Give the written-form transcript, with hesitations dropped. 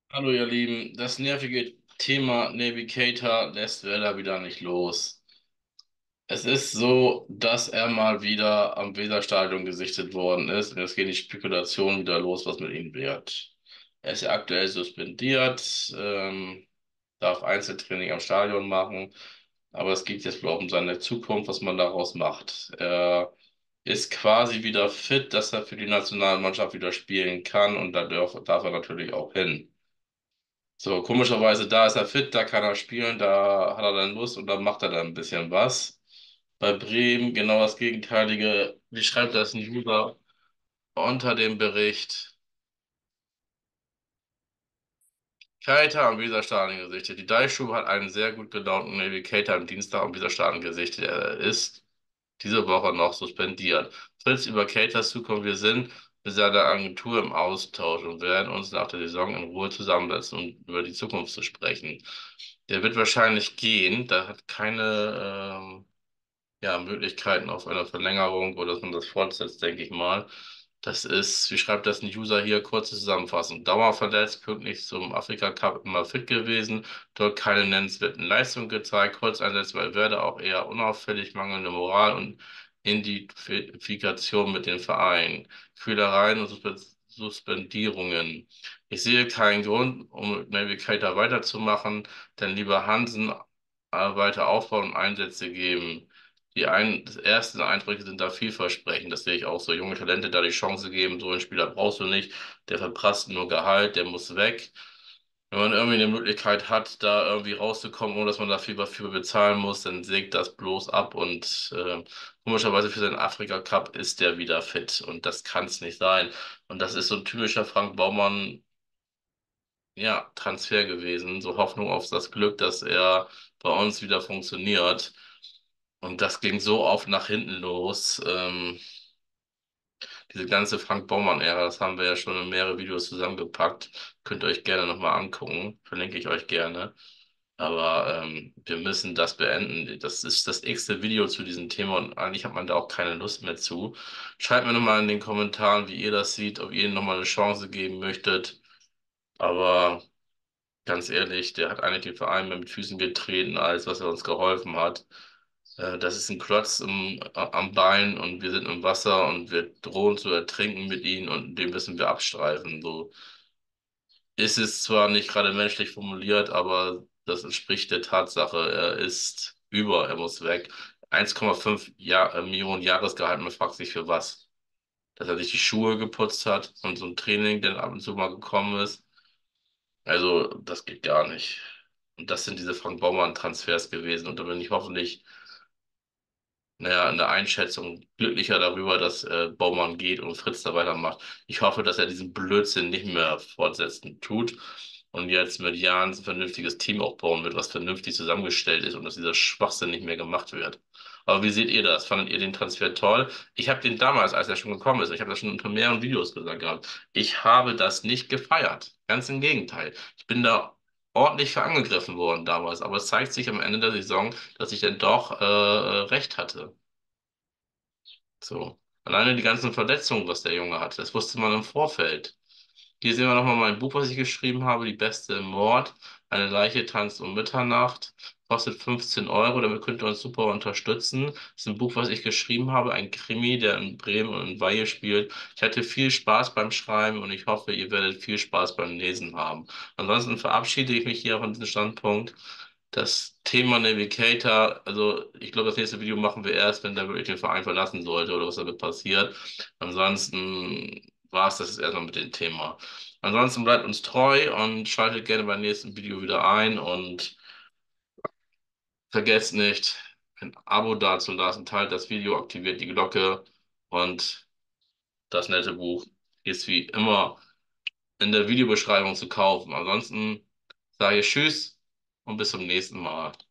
Hallo ihr Lieben, das nervige Thema Navigator lässt Werder wieder nicht los. Es ist so, dass er mal wieder am Weserstadion gesichtet worden ist und jetzt gehen die Spekulationen wieder los, was mit ihm wird. Er ist ja aktuell suspendiert, darf Einzeltraining am Stadion machen, aber es geht jetzt wohl auch um seine Zukunft, was man daraus macht. Er ist quasi wieder fit, dass er für die Nationalmannschaft wieder spielen kann und da darf er natürlich auch hin. So, komischerweise, da ist er fit, da kann er spielen, da hat er dann Lust und da macht er dann ein bisschen was. Bei Bremen genau das Gegenteilige. Wie schreibt das ein User unter dem Bericht? Keita am Weserstadion gesichtet. Die Deichstube hat einen sehr gut gelaunten Navigator am Dienstag am Weserstadion gesichtet. Er ist diese Woche noch suspendiert. Fritz, über Keiters Zukunft. Wir sind mit seiner Agentur im Austausch und werden uns nach der Saison in Ruhe zusammensetzen, um über die Zukunft zu sprechen. Der wird wahrscheinlich gehen. Da hat keine ja, Möglichkeiten auf eine Verlängerung oder dass man das fortsetzt, denke ich mal. Das ist, wie schreibt das ein User hier, kurze Zusammenfassung. Dauerverletzt, pünktlich zum Afrika Cup immer fit gewesen, dort keine nennenswerten Leistungen gezeigt, Kurzeinsätze bei Werder auch eher unauffällig, mangelnde Moral und Identifikation mit den Vereinen, Quälereien und Suspendierungen. Ich sehe keinen Grund, um Navigator weiterzumachen, denn lieber Hansen weiter aufbauen und Einsätze geben. Das ersten Eindrücke sind da vielversprechend. Das sehe ich auch so. Junge Talente da die Chance geben. So einen Spieler brauchst du nicht. Der verprasst nur Gehalt, der muss weg. Wenn man irgendwie eine Möglichkeit hat, da irgendwie rauszukommen, ohne dass man dafür bezahlen muss, dann sägt das bloß ab. Und komischerweise für den Afrika Cup ist der wieder fit. Und das kann es nicht sein. Und das ist so ein typischer Frank Baumann, ja, Transfer gewesen. So Hoffnung auf das Glück, dass er bei uns wieder funktioniert. Und das ging so oft nach hinten los. Diese ganze Frank Baumann-Ära, das haben wir ja schon in mehrere Videos zusammengepackt. Könnt ihr euch gerne nochmal angucken. Verlinke ich euch gerne. Aber wir müssen das beenden. Das ist das x-te Video zu diesem Thema und eigentlich hat man da auch keine Lust mehr zu. Schreibt mir nochmal in den Kommentaren, wie ihr das seht, ob ihr ihm nochmal eine Chance geben möchtet. Aber ganz ehrlich, der hat eigentlich den Verein mit Füßen getreten, alles, was er uns geholfen hat. Das ist ein Klotz am Bein und wir sind im Wasser und wir drohen zu ertrinken mit ihm und den müssen wir abstreifen. So ist es zwar nicht gerade menschlich formuliert, aber das entspricht der Tatsache. Er ist er muss weg. 1,5 Millionen Jahresgehalt, man fragt sich für was. Dass er sich die Schuhe geputzt hat und so ein Training, der ab und zu mal gekommen ist. Also, das geht gar nicht. Und das sind diese Frank Baumann-Transfers gewesen. Und da bin ich hoffentlich, naja, in der Einschätzung glücklicher darüber, dass Baumann geht und Fritz da weitermacht. Ich hoffe, dass er diesen Blödsinn nicht mehr fortsetzen tut und jetzt mit Jahns ein vernünftiges Team aufbauen wird, was vernünftig zusammengestellt ist und dass dieser Schwachsinn nicht mehr gemacht wird. Aber wie seht ihr das? Fandet ihr den Transfer toll? Ich habe den damals, als er schon gekommen ist, ich habe das schon unter mehreren Videos gesagt gehabt, ich habe das nicht gefeiert. Ganz im Gegenteil. Ich bin da ordentlich für angegriffen worden damals, aber es zeigt sich am Ende der Saison, dass ich dann doch recht hatte. So. Alleine die ganzen Verletzungen, was der Junge hatte, das wusste man im Vorfeld. Hier sehen wir nochmal mein Buch, was ich geschrieben habe, Die Beste im Mord. Eine Leiche tanzt um Mitternacht. Kostet 15 Euro, damit könnt ihr uns super unterstützen. Das ist ein Buch, was ich geschrieben habe, ein Krimi, der in Bremen und in Weihe spielt. Ich hatte viel Spaß beim Schreiben und ich hoffe, ihr werdet viel Spaß beim Lesen haben. Ansonsten verabschiede ich mich hier von diesem Standpunkt. Das Thema Navigator, also ich glaube, das nächste Video machen wir erst, wenn der wirklich den Verein verlassen sollte oder was damit passiert. Ansonsten war es das jetzt erstmal mit dem Thema. Ansonsten bleibt uns treu und schaltet gerne beim nächsten Video wieder ein und vergesst nicht, ein Abo dazulassen, teilt das Video, aktiviert die Glocke und das nette Buch ist wie immer in der Videobeschreibung zu kaufen. Ansonsten sage ich Tschüss und bis zum nächsten Mal.